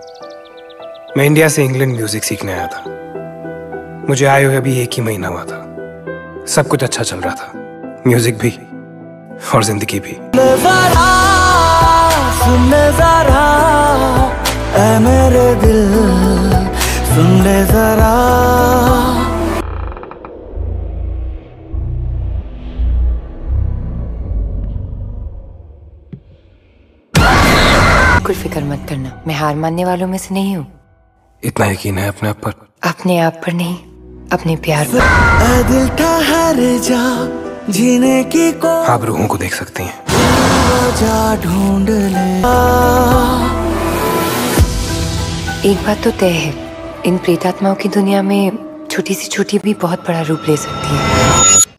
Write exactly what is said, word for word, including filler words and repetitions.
मैं इंडिया से England music सीखने आया था। मुझे आए हुए अभी एक ही महीना हुआ था। सब कुछ अच्छा चल रहा था, म्यूजिक भी और जिंदगी भी। सुन ले जरा ऐ मेरे दिल, सुन ले जरा। बिल्कुल फिक्र मत करना, मैं हार मानने वालों में से नहीं हूँ। इतना यकीन है अपने आप पर? अपने आप पर नहीं, अपने प्यार पर। ऐ दिल ठहर जा, जीने की को आप रूहों को देख सकती हैं। जा ढूंढ ले। एक बात तो तय है, इन प्रेतात्माओं की दुनिया में छोटी सी छोटी भी बहुत बड़ा रूप ले सकती है।